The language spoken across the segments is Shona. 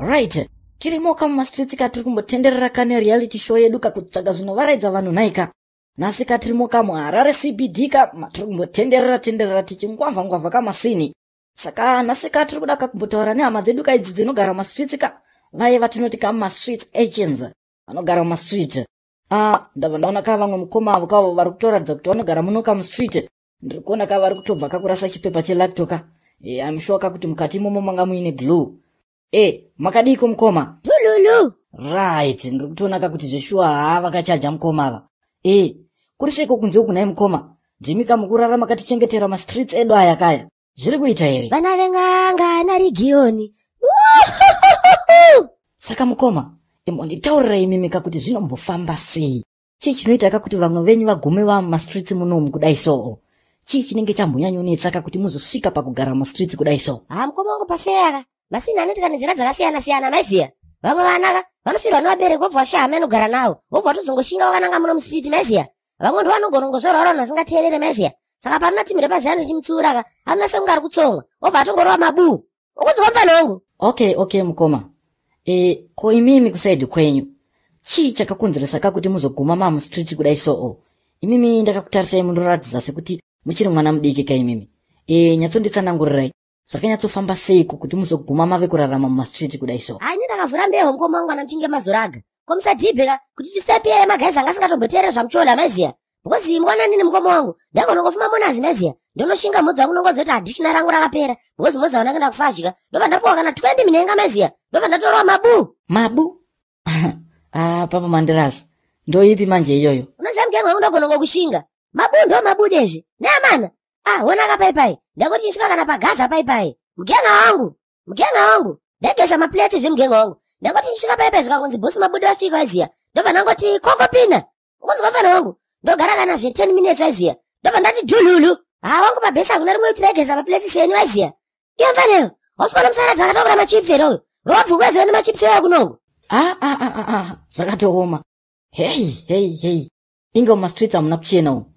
Right. Tirimoka mumastreets tiri kumbotenderera kane reality show yedu kakutsvaga zvinovaraidza vanhu naika. Nasi tirimoka muHarare CBD tiri kumbotenderera tichingwavha kamasini. Saka nasi tiri kuda kumbotaura nehama dzedu idzi dzinogara mumastreets vaye vatinoti street agents vanogara mumastreet. Ndabva ndaona vamwe mukoma avo kavo vari kutoratidza kuti vanogara muno mustreet. Ndiri kuona vari kutobva kurasa chipepa chelaptop. I'm sure kuti mukati imomo manga muine glue. Makadiko mukoma? Zululu. Right, ndiri kutoona kuti zveshuwa vakachaja mukoma ava. Kuri seko kunze kunai mukoma? Jimmy mukurarama katichengetera mastreets edu aya kaya. Zviri kuita here? Vana veng'anga naregioni. Saka mukoma, monditaurira imimi kuti zvinombofamba sei? Chii chinoita kuti vamwe venyu vagume mumastreets munomu kudai so? Chii chinenge chambonyanyonetsa kuti muzosvika pakugara mumastreets kudai so? Mukoma wangu pafeyaka. Masina anoitika nenzira dzakasiyana maiziya. Vamwe vanaka vanosirwa nevabereki vobva vashaya anogara nawo. Vobva vatozongoshinga vakananga muno mustreet maiziya. Vamwe ndo vanogorongozorora vanhu vasingateerere maiziya. Saka panona timire paziya anochimutsiura anona sekunge ari kutsonga. Vobva vatongorova mabuu. Ukunzwa mfana wangu? Okay mukoma. Ko imimi kusaidi kwenyu. Chii chakakonzeresa kuti muzoguma mumastreet kudai so? Imimi ndakakutarisai mundoratidza sekuti muchiri mwana mudiki imimi. Nyatsonditsanangurirai. Zvakanyatsofamba seiko kuti muzoguma mave kurarama mumastreet kudai so? Ini ndakavhura mbeho mukoma wangu anotinge mazoraga. Komusadhibheka kuti tisapiya magaizi anga asingatomboteerera zvamuchola maiziya. Because mwana nini mukoma wangu ndakonongofuma munazi maiziya. Ndonoshinga mudzi wangu nongozoti hadhichina rangu rakapera. Because mudzi wangu ndakuenda kufashika. Ndobva ndapuwa kana 20 minenga maiziya. Ndobva ndatorwa mabuu. Mabuu? Papa Mandirasi. Ndoipi manje iyoyo? Unoziva mgenga wangu ndogonongo kushinga. Mabuu ndo mabuu dezvi. Neamana. Wona kapaipai. Ndakoti nisvika kana pagaza paipai. Mgenga wangu. Ndageza maplate zvemgenga wangu. Ndakoti nisvika paipai zvikangonzi bosi mabudo asvika aiziya. Ndobva ndangoti kokopina. Ukunzwa mfana wangu. Ndogara kana 10 minutes aiziya. Ndobva ndati jululu. Wangu pabhesa kuna rimwe kuti raigeza maplate senyu aiziya. Iyo mfaneyo. Wasikuona musarata akatokura machips eroyo. Robvukwezeyo nemachips eyo kunongo. Zvakatooma. Hey. Inga mumastreets hamuna kuchena umu.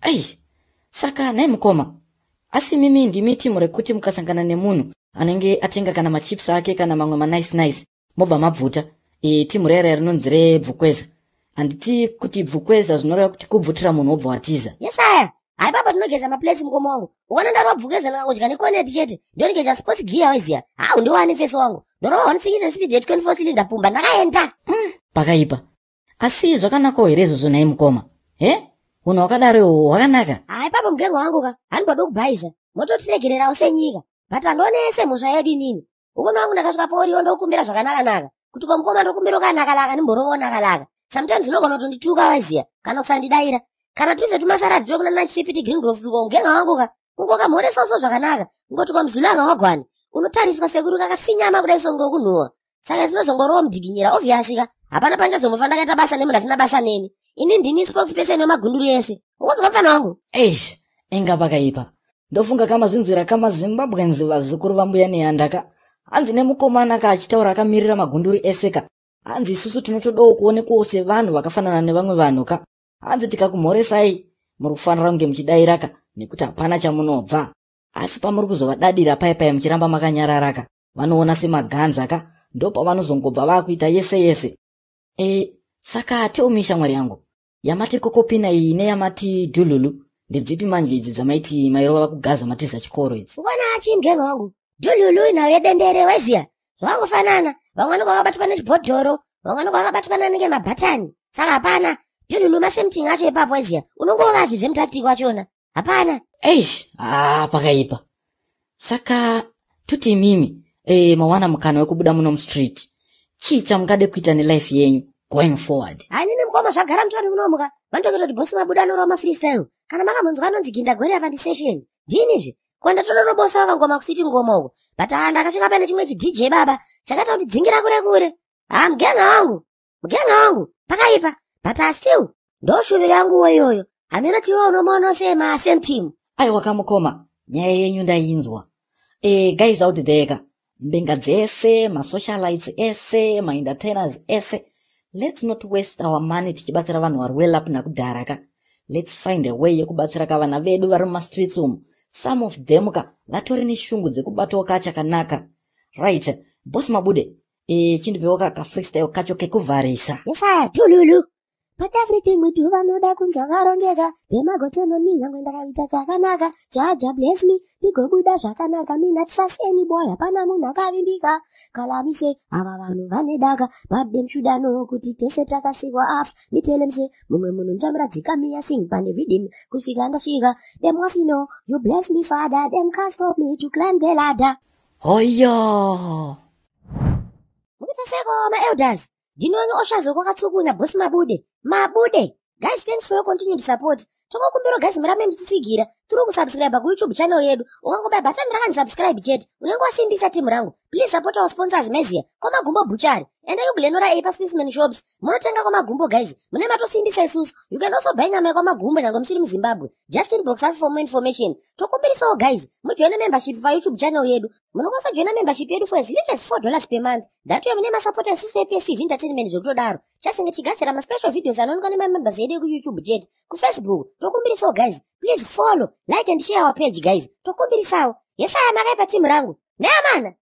Saka nai mukoma. Asi mimi ndimi timu rekuti mukasangana nemunhu anenge atenga kana machips ake kana mamwe nice mobva mabvuta. Timu rera rinonzi reBvukweza. Handiti kuti Bvukweza zvinoreva kuti kubvutira munhu wobva watiza. Yes aya. Baba tinogeza maplates mukoma wangu. Ukaona ndarwa Bvukweza ndakangodya nekoneti chete. Ndonikeja sports gear waiziya. Ndiwani face wangu. Ndorova wanisikisa speed ya 24 cylinder pumba ndakaenda. Pakaipa. Asi zvakanaka here izvozvo nai mukoma? Unhu wakadaro wakanaka. Baba mugenga wangu handibada kubhaiza. Mototiregererawo senyika. But handionese mhosva yedu inini. Ukona wangu ndakasvika pauriwo ndokumbira zvakanaka. Kuti kwa mukoma ndokumbira kanaka nimborowo nakalaka. Sometimes unogona kutondituka waziya kana kusandidaira. Kana tuize tumasaradi tokuna nachisipiti Greengrove tuko mugenga wangu kungoka mhoresoso zvakanaka. Ngoti kwa mzulanga wagwani. Unotariswa sekuri kakafinyama kudai songo kunhuwa. Saka zinozongorowo mudiginyira obviously hapana panchazomufa ndakaita basa nemunhu asina basa neni. Ini ndini spokesperson wemagunduru ese. Ukunzwa mfana wangu? Inga pakaipa. Ndofunga kamazvinzwira kamaZimbabwenzi vazukuru vambuya nehandaka. Hanzi nemukomana achitaura akamirira magunduru eseka. Hanzi isusu tinotodawo kuonekwawo sevanhu vakafanana nevamwe vanhu Hanzi tikakumhoresai muri kufanira kunge muchidairaka nekuti hapana chamunobva. Asi pamuri kuzovadadira paipai muchiramba makanyararaka. Vanoona semaganza ndopavanozongobva vakuita yese. Saka teumisha mwari yangu. Yamati kokopina iyi neyamati dululu. Ndidzipi manje idzi dzamaiti mairova kugaza matiza chikoro idzi? Ukona achi mgenga wangu. Dululu inayo dendere waiziya. Zvakangofanana. Vamwe vakabatwa nechibhodhoro. Vamwe vakabatwa nenge mabhatani. Saka hapana. Dululu masemting acho ipapo waiziya. Unongovazi zvemutatiko achona. Hapana. Pakaipa. Saka tuti mimi mawana mukana wekubuda muno mustreet. Chii chamungade kuita nelife yenyu going forward? Nini mukoma zvagara mutwani kunomuka. Vandokita kuti bosi mabuda anorova mafreestyle. Kana makamhonzwa anonzi Gindagwere apa session. Ndinizve. Kwenda tononobosa vakangoma kusiti ngoma uko. But ndakasvika pane chimwe DJ baba chakata kuti dzingira kure. Mugenga wangu. Pakaipa. But still ndoshuvira yangu iyoyo. Amina tiwa unomaona sema same team. Aiwa kamukoma. Nyaya yenyu ndainzwa. Guys out there mbenga dzese, masocialites ese, entertainers ese. Let's not waste our money tichibatsira vanhu vari well up nakudhara Let's find a way yekubatsira vana vedu vari mumastreets umu. Some of them vatori neshungu dzekubatawo chakanaka. Right. Boss Mabude, Chindipewo ka freestyle kacho kekuvharisa. Yesaya tululu. But everything we do vanoda kunza karongeka. Demagoteno mina ngwenda kaita chakanaka. Jaja bless me. Ndigobuda zvakanaka. Mina trust any boy. Hapana munhu akavimbika. Kalamise ava vanhu vanedaka. But them should know kuti tese takasikwa afu. Me tell them say mumwe munhu nchamuradzika miya sing pane rhythm. Kusvika ndasvika. Them must know you bless me father. Them can't stop me to climb the ladder. Hoyo. Mukutaseko ma elders. Ndinoni oshazo kwakatsukunya boss Mabude. Mabude. Guys, thanks for your continued support. Tokokumbira guys murambe muchitsigira. Turi kusubscribe ku YouTube channel yedu. Ukangobaya button rakani jet. Unenge wasimbisa timu rangu. Please support our sponsors Mezia. Koma Gumbo Buchari. Enda yublenora Ape Specimen Shops. Munotenga kwa Magumbo guys. Mune matosimbisa isusu. You can also buy nyama kwa Magumbo nyango msiri mZimbabwe. Just inbox us for more information. Tokumbiriso guys. Mujoine membership pa YouTube channel yedu. Munokosa joina membership yedu for as little as $4 per month. That way mune support isusu APS TV Entertainment zvokutodaro. Chasinge chigasira ma special videos anoonekwa nemembers yedu ku YouTube jet. Ku Facebook. Tokumbiriso guys. Please follow, like and share our page guys. Tokumbirisawo. Yesaya makaipa timu rangu. Neamana.